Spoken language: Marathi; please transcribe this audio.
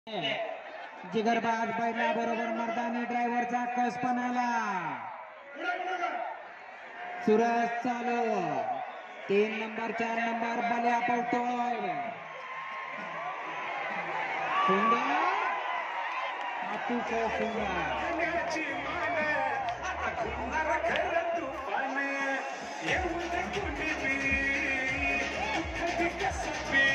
जिगरबाज बैला बरोबर मर्दानी ड्रायव्हरचा कस पण आला. सुरज चालू 3 नंबर 4 नंबर बल्या पळतोय. सुंदर अतिशय सुंदर तुफान